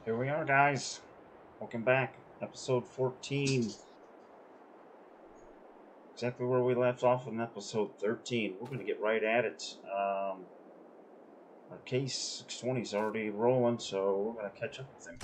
Here we are, guys. Welcome back. Episode 14. Exactly where we left off in episode 13. We're going to get right at it. Our case 620 is already rolling, so we're going to catch up with him.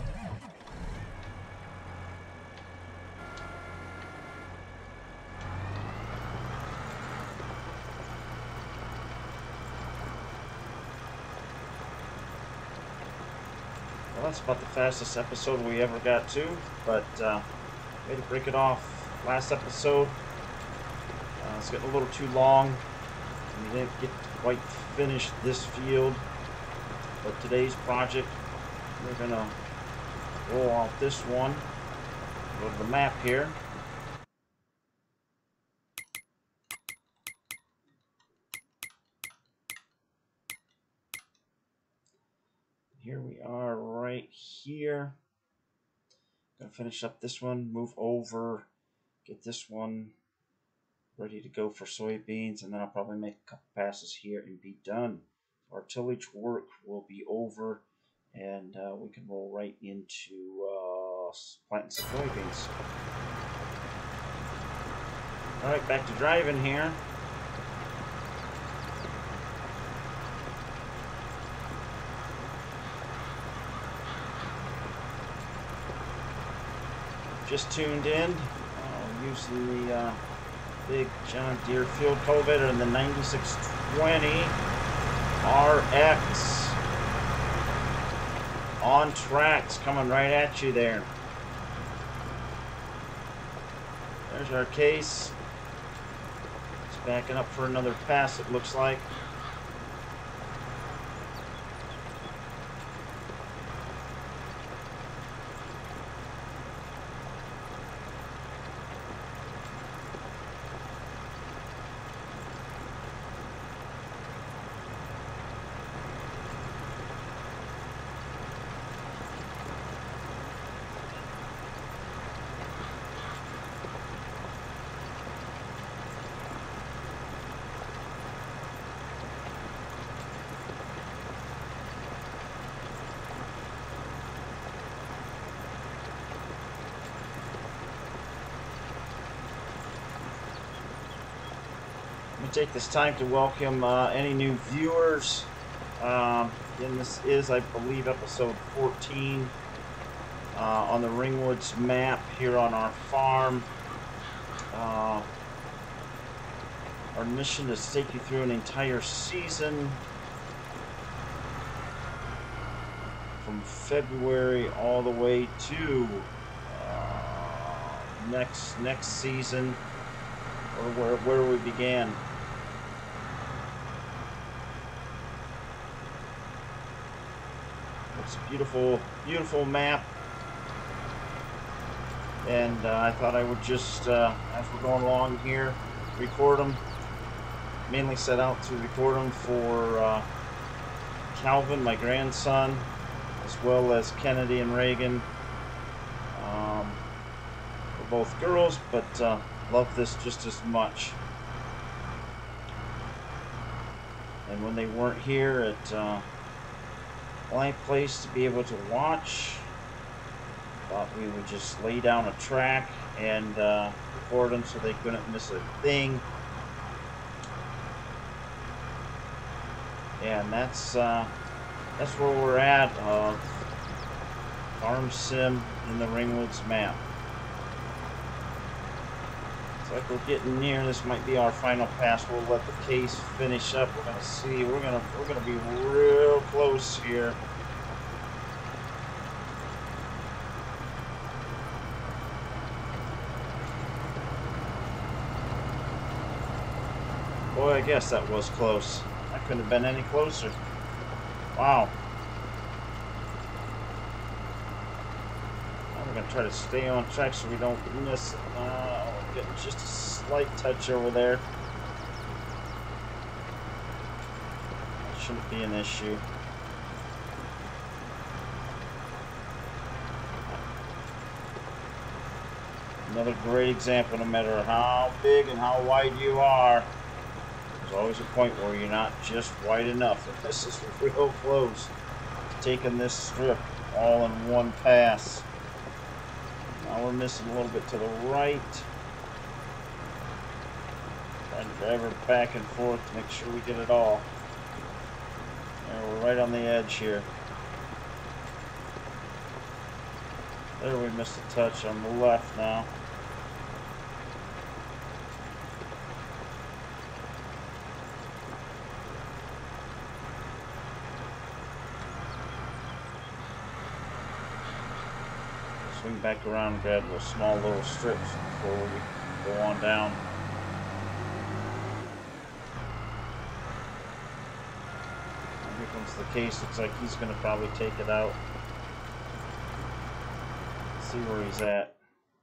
Well, that's about the fastest episode we ever got to, but way to break it off. Last episode, it's getting a little too long. We didn't get to quite finish this field, but today's project, we're going to roll out this one. Go to the map here. Here we are right here. Gonna finish up this one, move over, get this one ready to go for soybeans, and then I'll probably make a couple passes here and be done. Our tillage work will be over, and we can roll right into planting some soybeans. Alright, back to driving here. Just tuned in, using the big John Deere field cultivator and the 9620 RX on tracks, coming right at you there. There's our case. It's backing up for another pass, it looks like. Take this time to welcome any new viewers. And this is, I believe, episode 14 on the Ringwoods map here on our farm. Our mission is to take you through an entire season from February all the way to next season, or where we began. It's a beautiful, beautiful map, and I thought I would just, as we're going along here, record them. Mainly set out to record them for Calvin, my grandson, as well as Kennedy and Reagan. We're both girls, but love this just as much. And when they weren't here at blank place to be able to watch, thought we would just lay down a track and record them so they couldn't miss a thing. And that's where we're at, farm sim in the Ringwoods map. It's like we're getting near. This might be our final pass. We'll let the case finish up. We're gonna see. We're gonna be real close here. Boy, I guess that was close. I couldn't have been any closer. Wow. Now we're gonna try to stay on track so we don't miss it. Getting just a slight touch over there. That shouldn't be an issue. Another great example, no matter how big and how wide you are, there's always a point where you're not just wide enough. And this is real close to taking this strip. all in one pass. Now we're missing a little bit to the right. Trying to drive her back and forth to make sure we get it all. And we're right on the edge here. There, we missed a touch on the left now. Swing back around and grab those small little strips before we go on down. And here comes the case. Looks like he's going to probably take it out. See where he's at.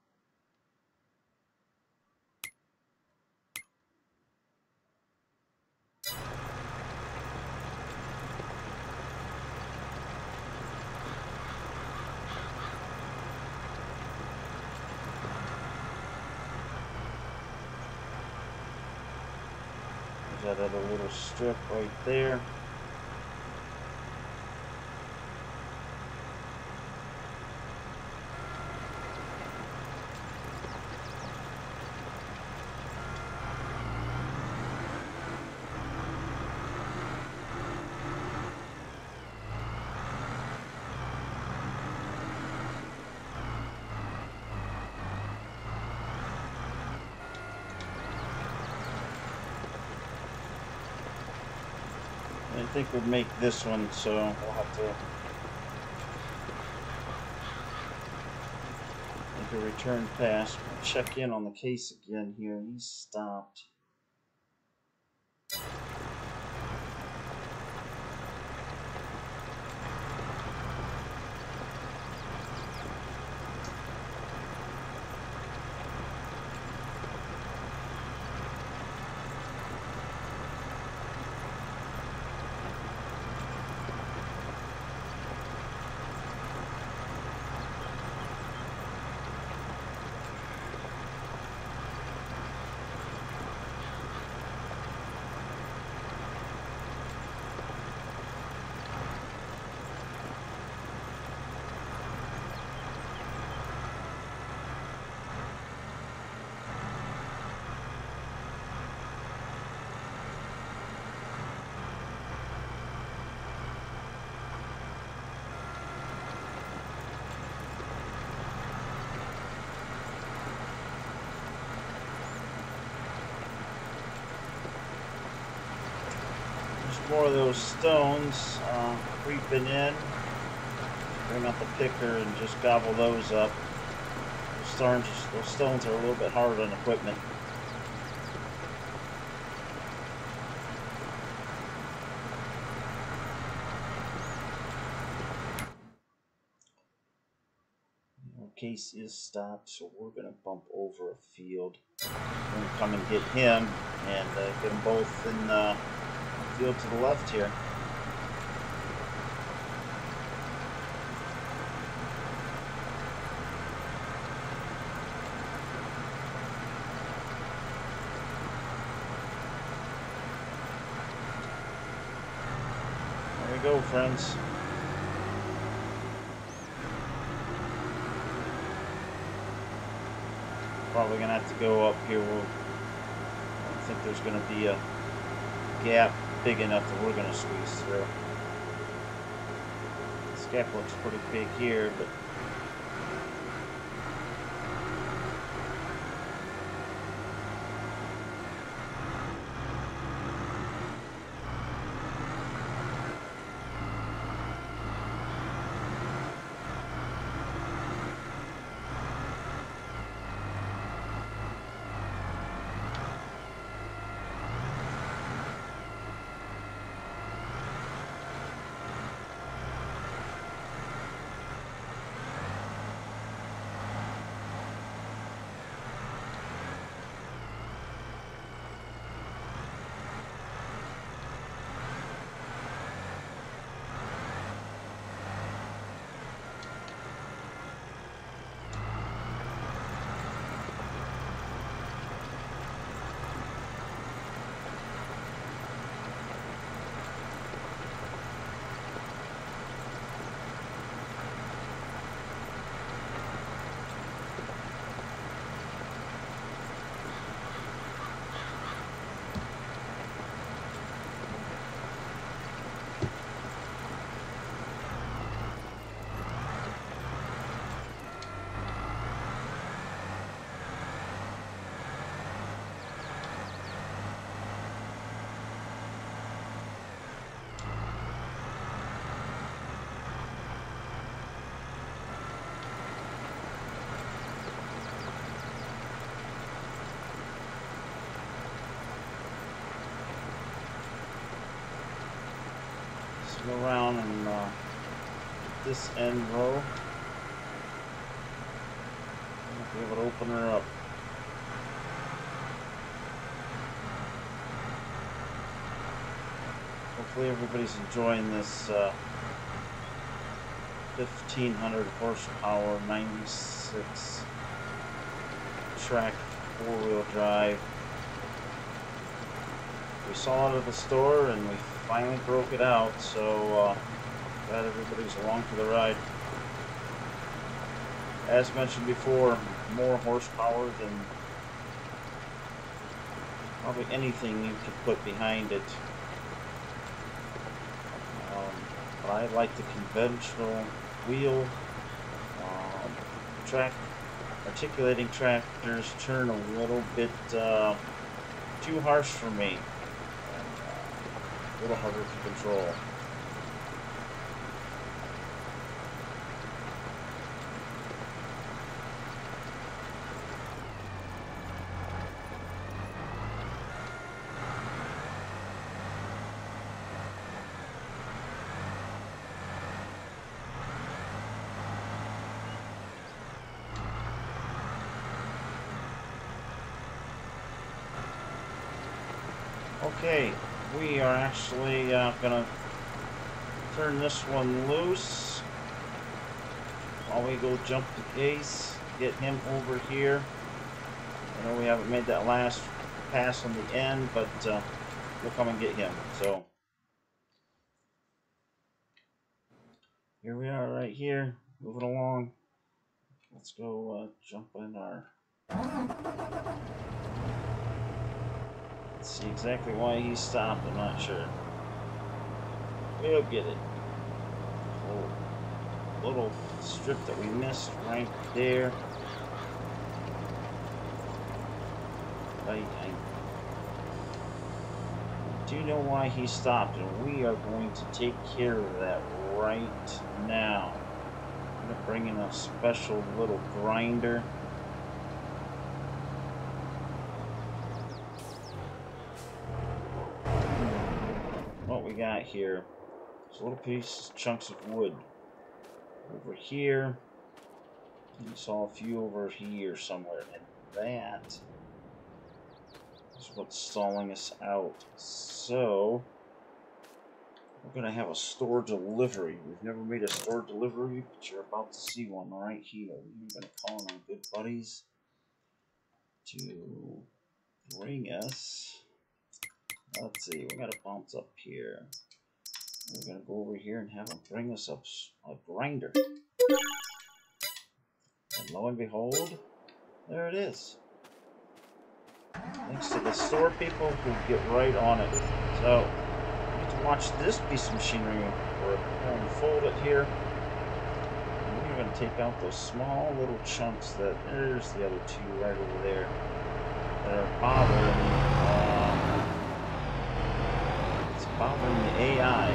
There's that other little strip right there. I think we'll make this one, so we'll have to make a return pass. We'll check in on the case again here. He's stopped. More of those stones creeping in. Bring out the picker and just gobble those up. Those stones are a little bit harder on equipment. Our case is stopped, so we're going to bump over a field. We're going to come and get him and get them both in the field to the left here. There we go, friends. Probably gonna have to go up here. I don't think there's gonna be a gap big enough that we're going to squeeze through. This gap looks pretty big here, but Go around and this end row. I'll be able to open her up. Hopefully everybody's enjoying this 1500 horsepower 96 track 4-wheel drive. We saw it at the store and we finally broke it out, so glad everybody's along for the ride. As mentioned before, more horsepower than probably anything you could put behind it. But I like the conventional wheel. Articulating tractors turn a little bit too harsh for me. A little harder to control. Okay, we are actually gonna turn this one loose while we go jump to Ace, get him over here. I know we haven't made that last pass on the end, but we'll come and get him. So here we are right here, moving along. Let's go jump in our... Let's see exactly why he stopped, I'm not sure. We'll get it. Oh, little strip that we missed right there. I do know why he stopped, and we are going to take care of that right now. I'm going to bring in a special little grinder. What we got here is little pieces, chunks of wood over here. You saw a few over here somewhere, and that is what's stalling us out. So we're gonna have a store delivery. We've never made a store delivery, but you're about to see one right here. We're gonna call on our good buddies to bring us. Let's see, we got a bounce up here. We're gonna go over here and have them bring us up a grinder. And lo and behold, there it is. Thanks to the store people who get right on it. So, you get to watch this piece of machinery. We're going to fold it here. And we're going to take out those small little chunks that, there's the other two right over there, that are bothering, it's bothering the AI.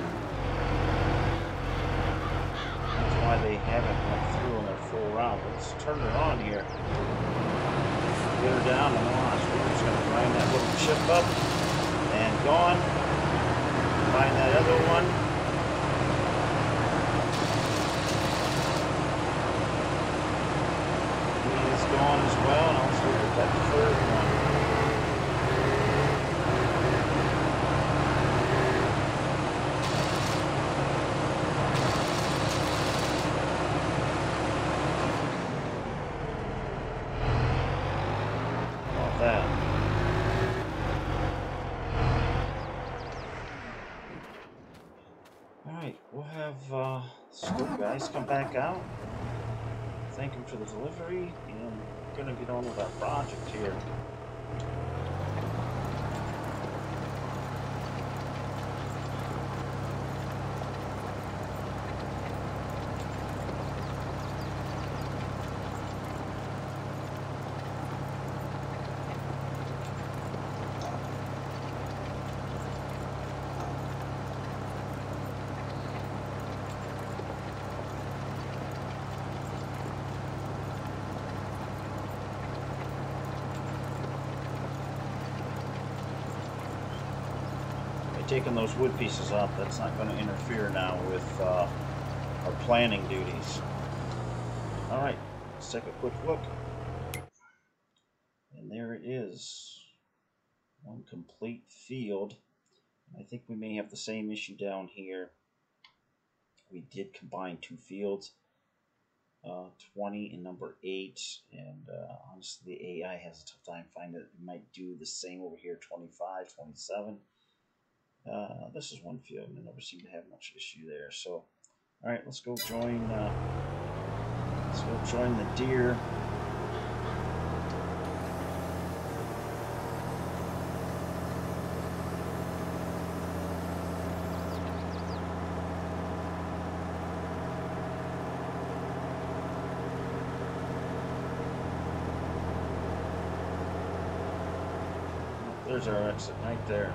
That's why they haven't went through on their full round. Let's turn her on here. Get her down and watch. We're just going to grind that little chip up and gone. Find that other one. He is gone as well. Now let's look at that third one. We'll have scope guys come back out, thank him for the delivery, and we're going to get on with our project here. taking those wood pieces off, that's not going to interfere now with our planting duties. Alright, let's take a quick look. And there it is. One complete field. I think we may have the same issue down here. We did combine two fields, 20 and number 8, and honestly the AI has a tough time finding it. We might do the same over here, 25, 27. This is one field, and I never seem to have much issue there. So, all right, let's go join the deer. There's our exit right there.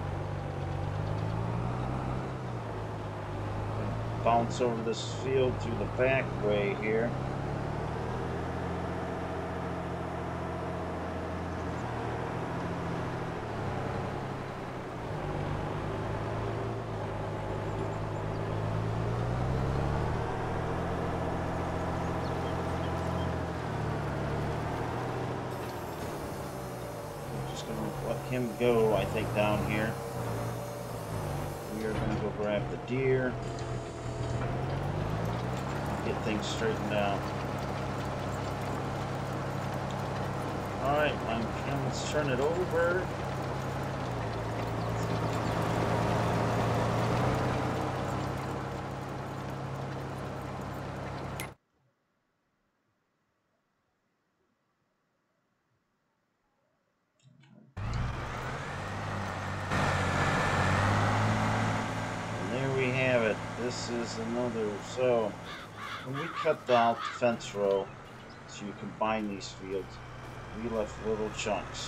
Bounce over this field through the back way here. Just gonna let him go, I think, down here. We are gonna go grab the deer. Get things straightened out. Alright, let's turn it over. And there we have it. This is another, so when we cut out the fence row to combine these fields, we left little chunks.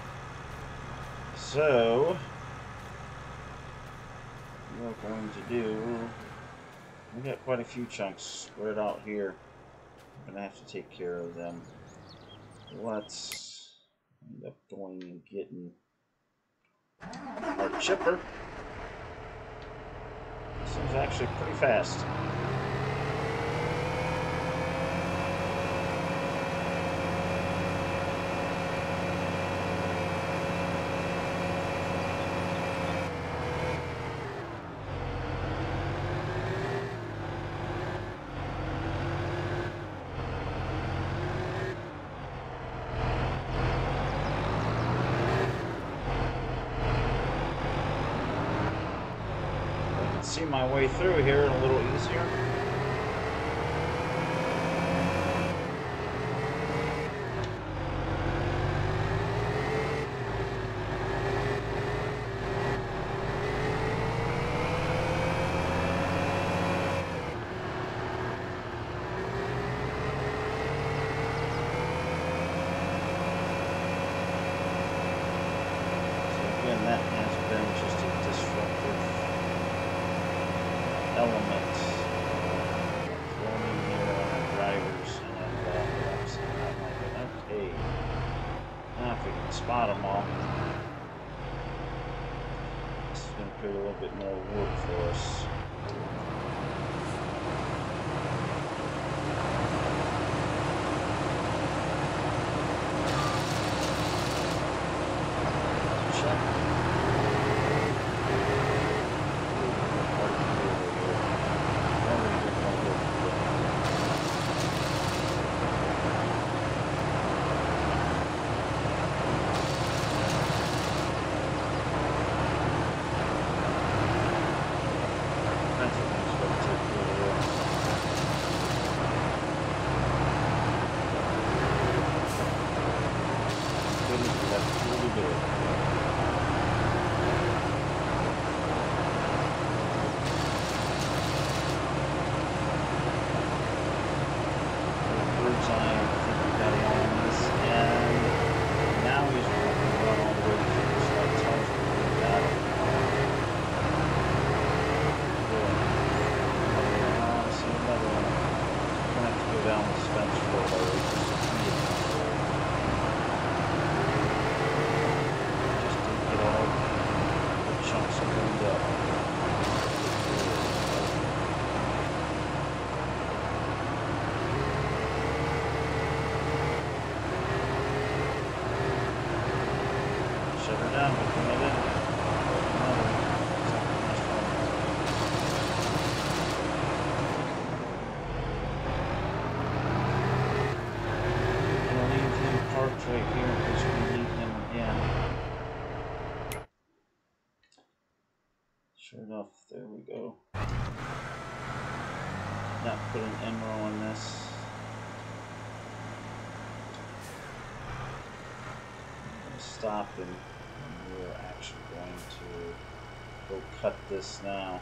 So, what we're going to do, we got quite a few chunks spread out here. I'm going to have to take care of them. Let's end up going and getting our chipper. This thing's actually pretty fast. See my way through here a little easier. So again, that has been just a disruptive element forming here on our drivers, and okay, now if we can spot them all, this is going to create a little bit more wood for us. we go. Not put an end row on this. I'm going to stop and we're actually going to go cut this now.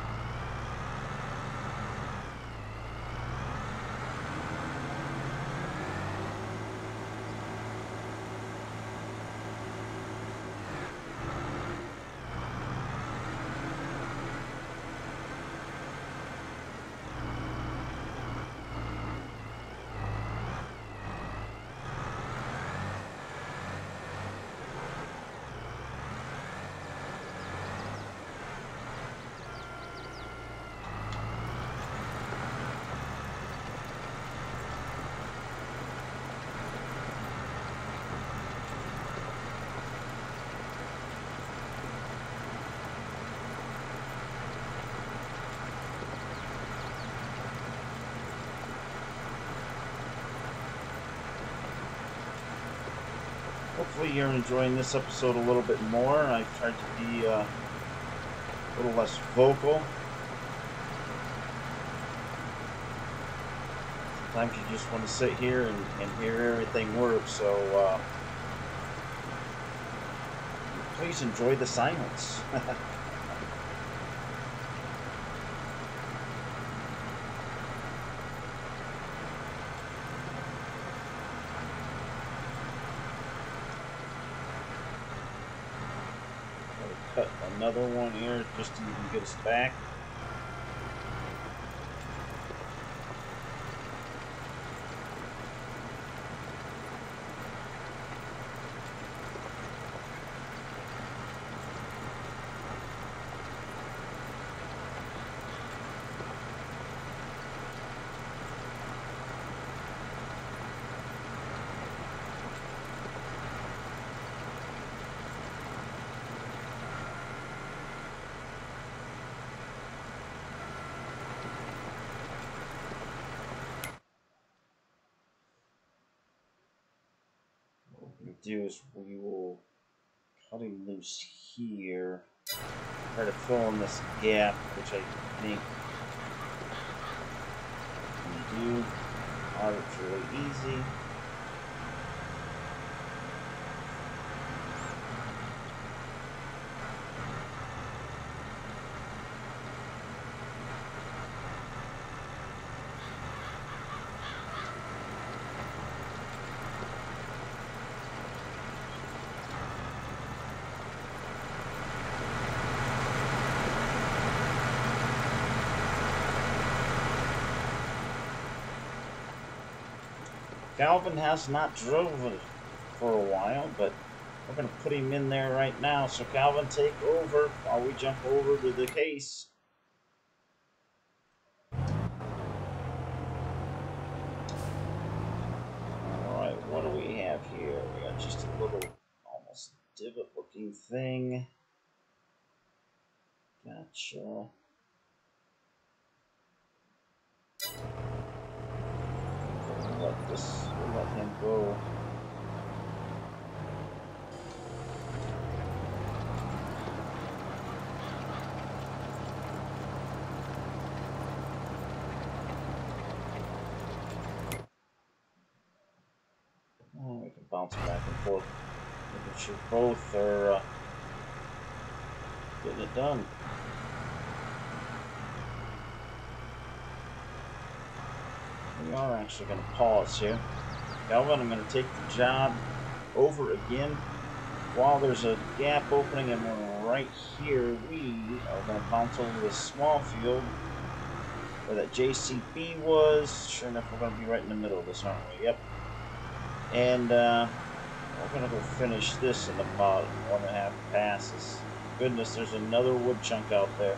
Hopefully you're enjoying this episode a little bit more. I've tried to be a little less vocal. Sometimes you just want to sit here and hear everything work, so please enjoy the silence. Cut another one here just to even get us back. Do is we will cut him loose here, try to fill in this gap, which I think we can do. It's really easy. Calvin has not driven for a while, but we're going to put him in there right now. So Calvin, take over while we jump over to the case. Alright, what do we have here? We got just a little, almost divot looking thing. Gotcha. We'll let him go. Oh, we can bounce back and forth. Making sure both are getting it done. We are actually going to pause here. Calvin, I'm going to take the job over again. While there's a gap opening and we're right here, we are going to bounce over this small field where that JCB was. Sure enough, we're going to be right in the middle of this, aren't we? Yep. And we're going to go finish this in about 1.5 passes. Goodness, there's another wood chunk out there.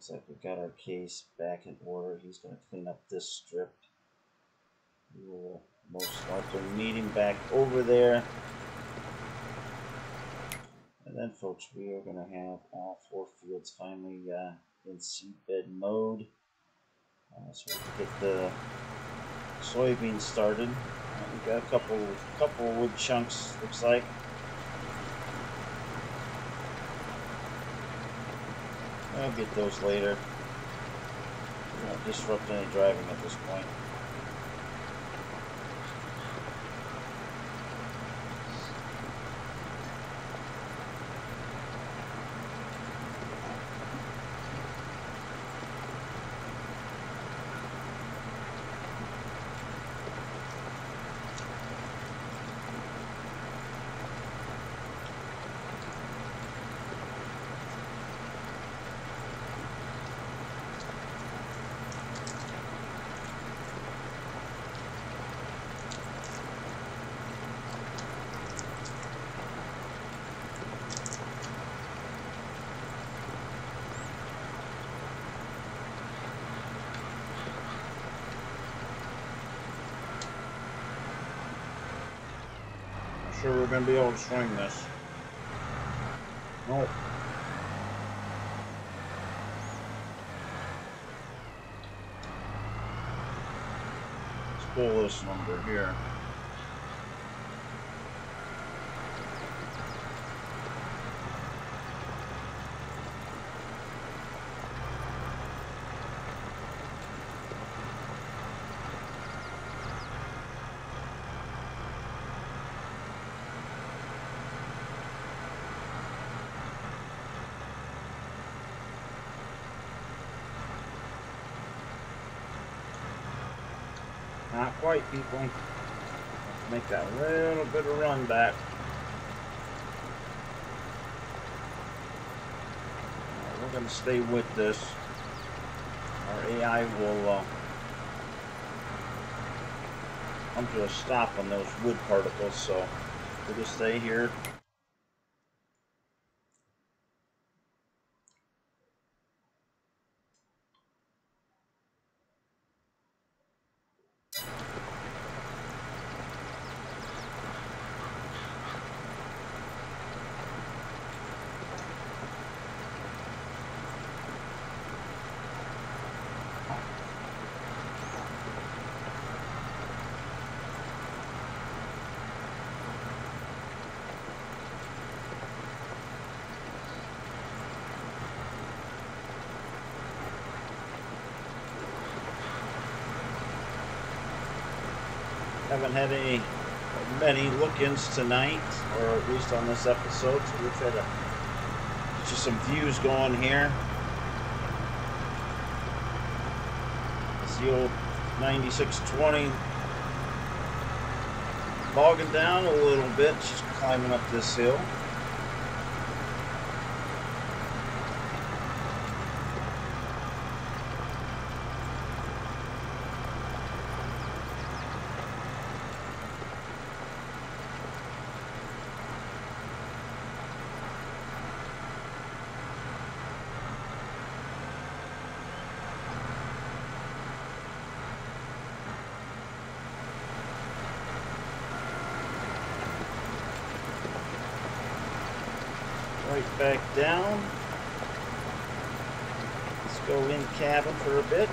Looks like we got our case back in order. He's going to clean up this strip. We will most likely meet him back over there. And then, folks, we are going to have all 4 fields finally in seedbed mode. So we can get the soybeans started. We got a couple wood chunks, looks like. I'll get those later. We won't disrupt any driving at this point. Sure we're going to be able to string this. Nope. Let's pull this number here. Not quite, people. Make that little bit of run back. We're going to stay with this. Our AI will come to a stop on those wood particles, so we'll just stay here. Haven't had many look-ins tonight, or at least on this episode, so we'll try to get you some views going here. It's the old 9620 bogging down a little bit. She's climbing up this hill. Right back down. Let's go in cabin for a bit.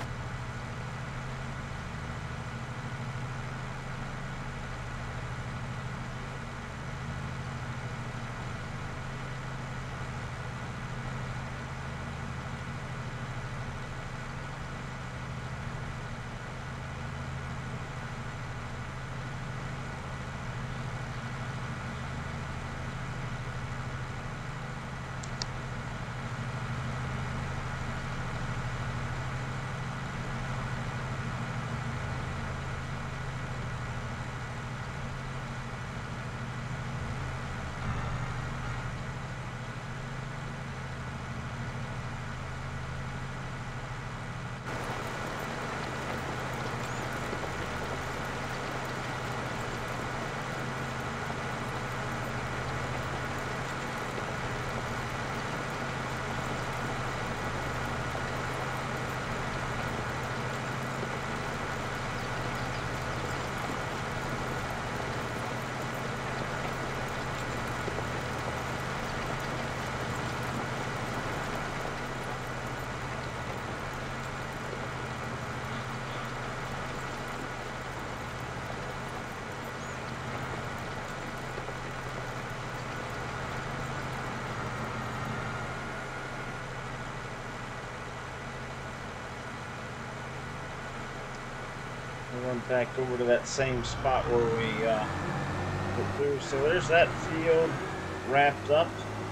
We'll run back over to that same spot where we put through. So there's that field wrapped up.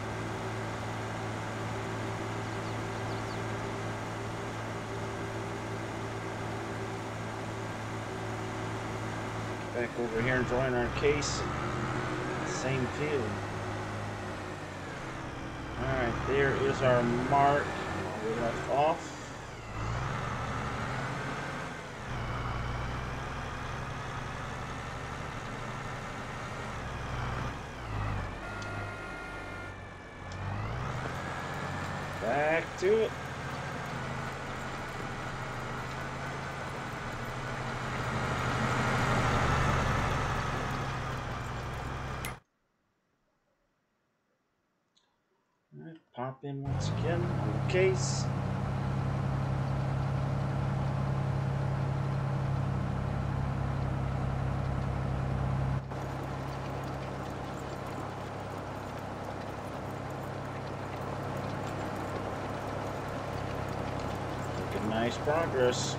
Back over here and join our case. Same field. Alright, there is our mark where we left off. Back to it. Alright, pop in once again on the case. Making nice progress.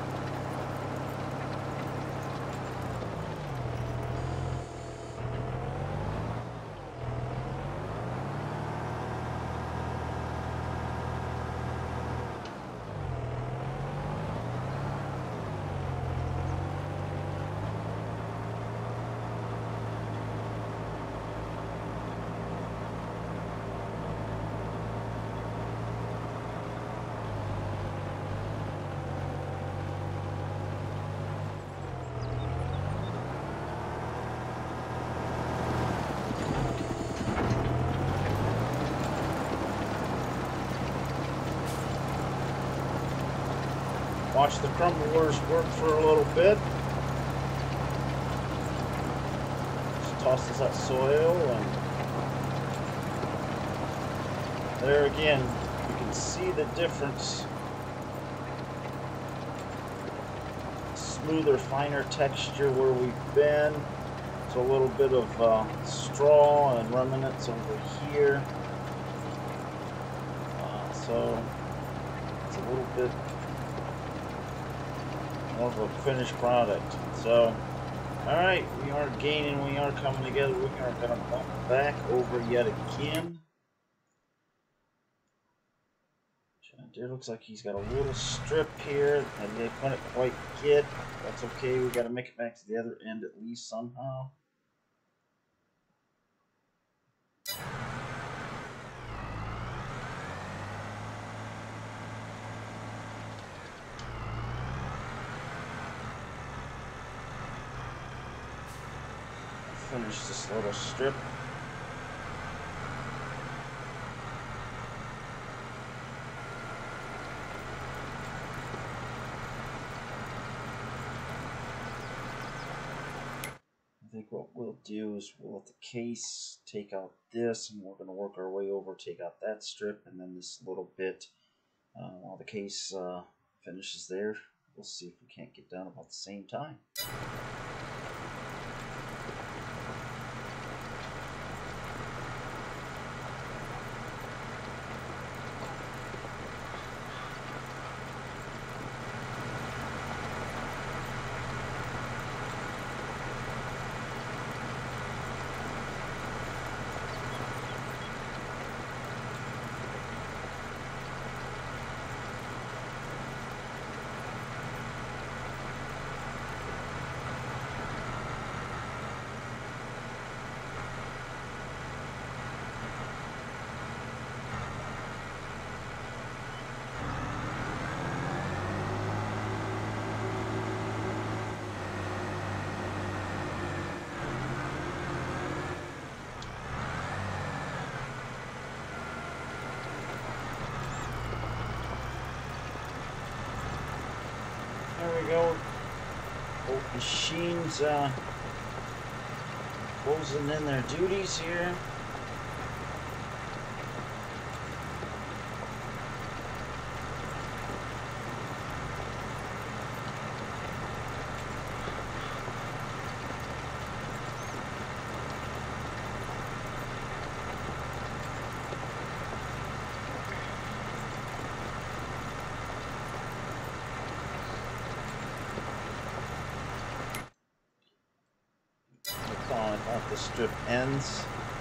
Watch the crumblers work for a little bit. Just tosses that soil, and there again, you can see the difference. Smoother, finer texture where we've been. So a little bit of straw and remnants over here. So it's a little bit more of a finished product. So, alright, we are gaining, we are coming together. We are going to bump back over yet again. It looks like he's got a little strip here and they couldn't quite get. That's okay, we got to make it back to the other end at least somehow. Finish this little strip. I think what we'll do is we'll let the case take out this, and we're going to work our way over, take out that strip, and then this little bit while the case finishes there. We'll see if we can't get done about the same time. There we go. Both machines closing in their duties here. the strip ends.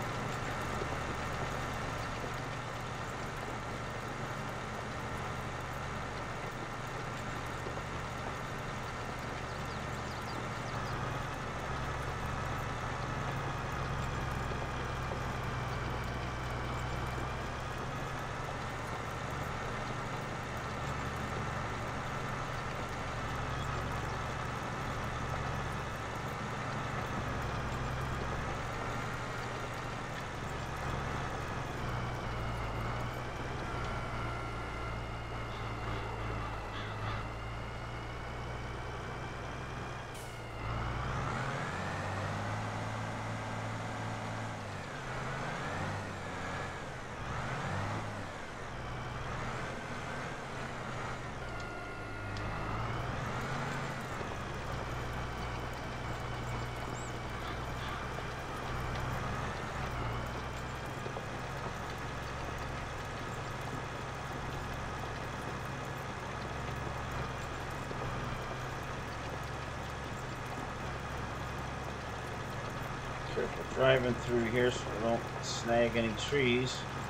Careful driving through here so we don't snag any trees.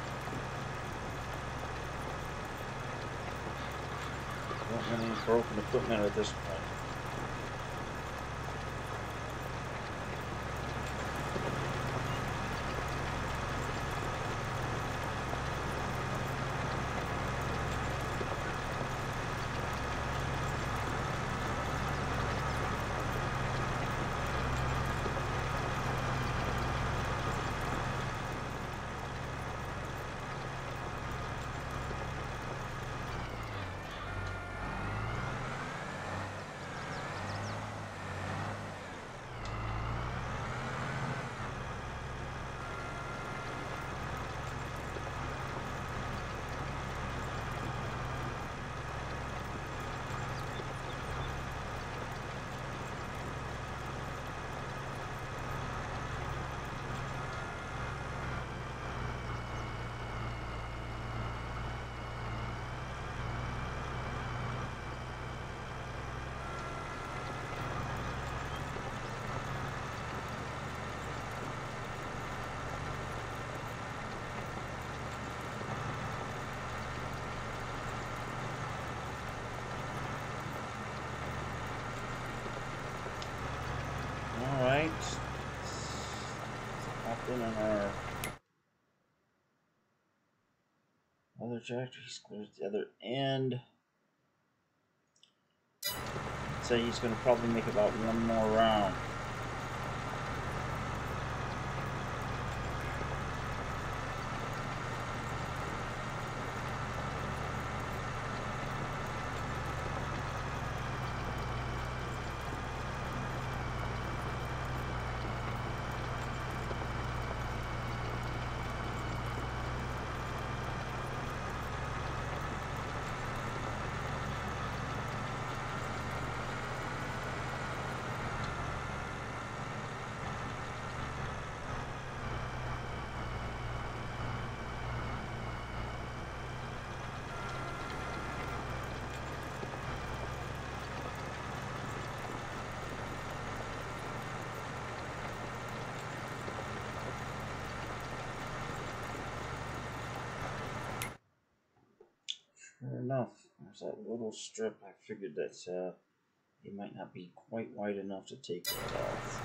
Don't want any broken equipment at this point. Alright, hop in on our other tractor. He's cleared the other end. I'd say he's going to probably make about one more round. Sure enough, there's that little strip. I figured that it might not be quite wide enough to take that off.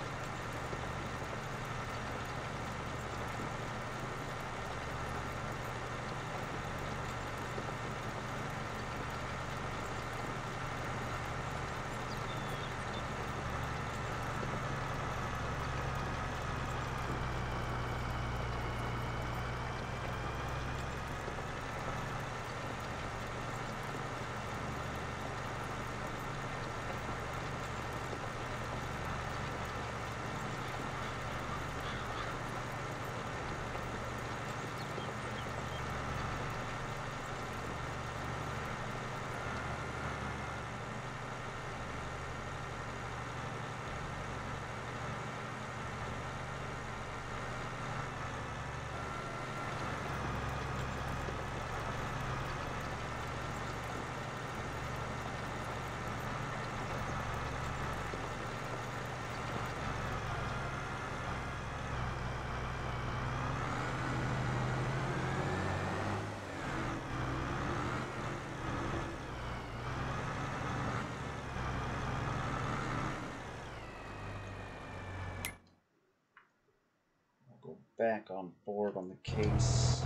back on board on the case.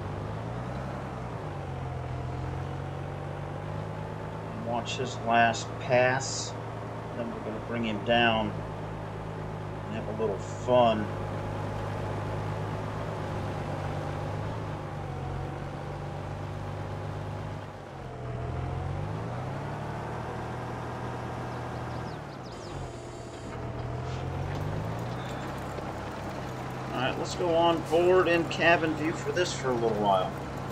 And watch his last pass. Then we're going to bring him down and have a little fun. Alright, let's go on board in cabin view for this for a little while.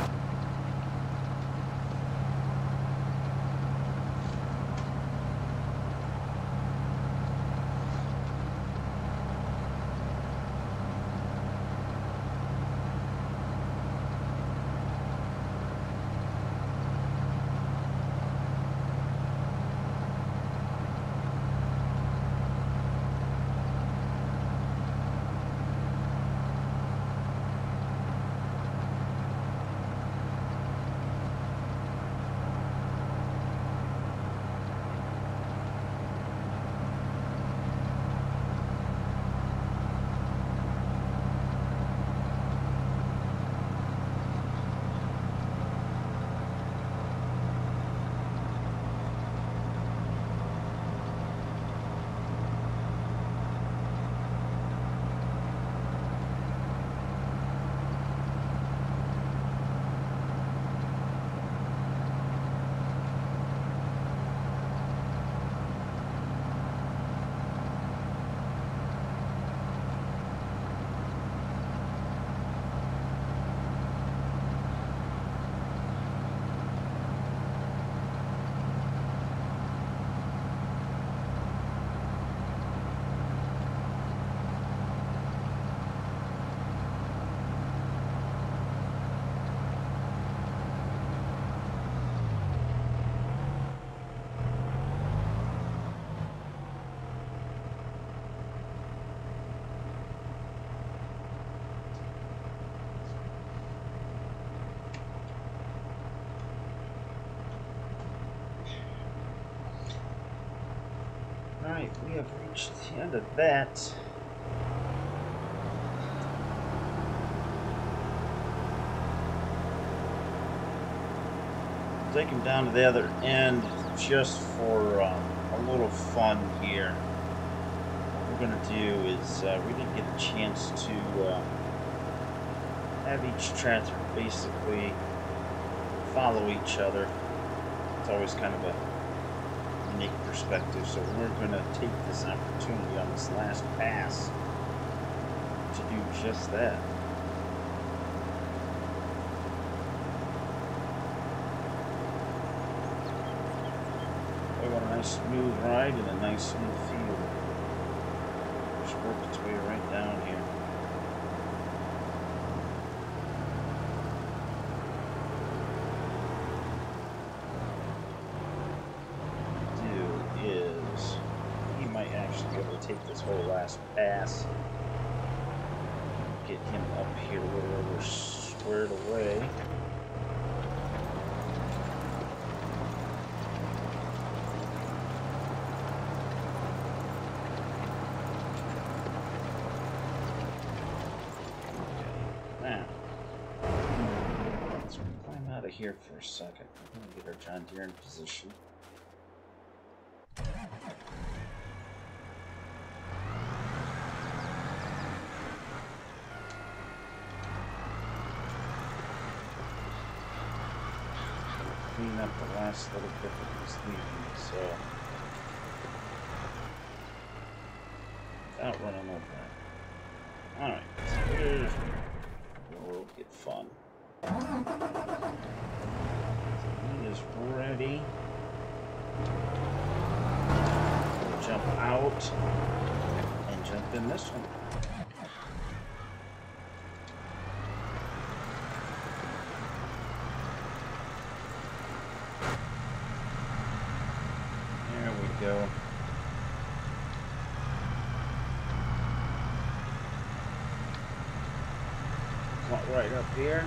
Alright, we have reached the end of that. Take him down to the other end just for a little fun here. What we're going to do is we didn't get a chance to have each transfer basically follow each other. It's always kind of a unique perspective, so we're going to take this opportunity on this last pass to do just that. We got a nice smooth ride and a nice smooth field. Just worked its way right down here. Be able to take this whole last pass, get him up here where we're squared away. Okay, now let's climb out of here for a second. We're going to get our John Deere in position. Clean up the last little bit that was leaving, so without running over that. Alright, so here's where we'll get fun. He is ready. We'll jump out and jump in this one. Go. Right up here.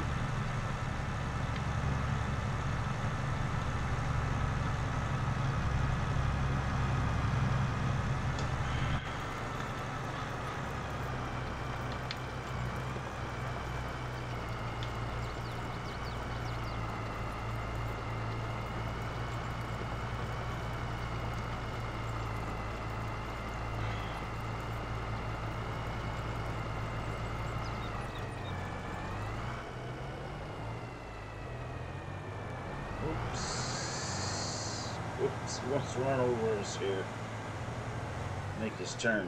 He wants to run over us here. Make his turn.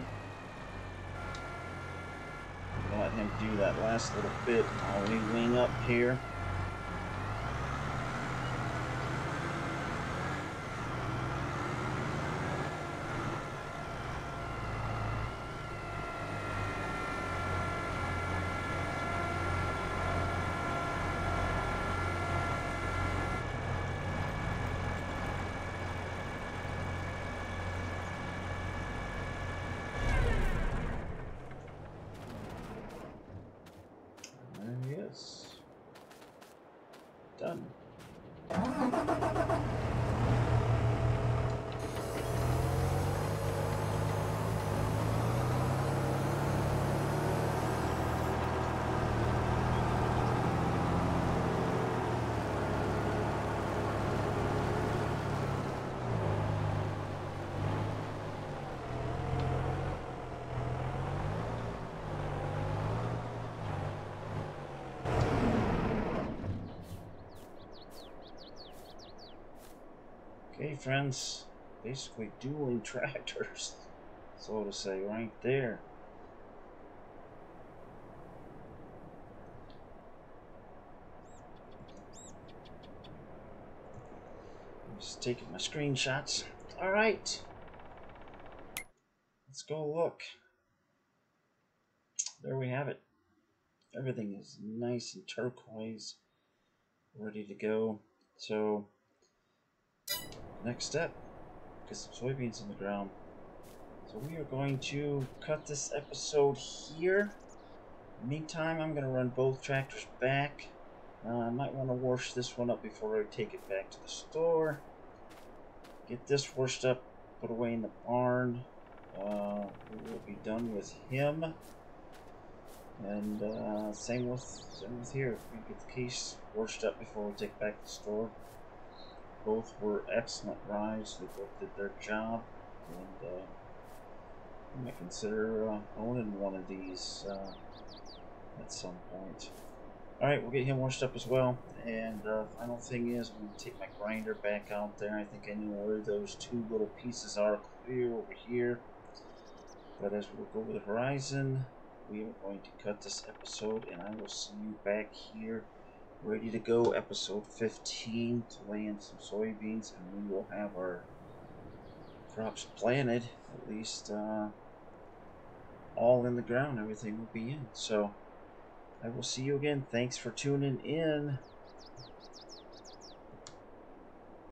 I'm gonna let him do that last little bit while we wing up here. There he is. Done. Okay, friends, basically dueling tractors, so to say, right there. I'm just taking my screenshots. All right, let's go look. There we have it. Everything is nice and turquoise, ready to go. So, next step, get some soybeans in the ground. So we are going to cut this episode here. Meantime, I'm going to run both tractors back. I might want to wash this one up before I take it back to the store. Get this washed up, put away in the barn. We will be done with him. And same with here. We get the case washed up before we take it back to the store. Both were excellent rides. They both did their job. And I might consider owning one of these at some point. Alright, we'll get him washed up as well. And final thing is, I'm going to take my grinder back out there. I think I know where those two little pieces are, clear over here. But as we look over the horizon, we are going to cut this episode, and I will see you back here, ready to go, episode 15, to lay in some soybeans, and we will have our crops planted, at least all in the ground. Everything will be in. So I will see you again. Thanks for tuning in.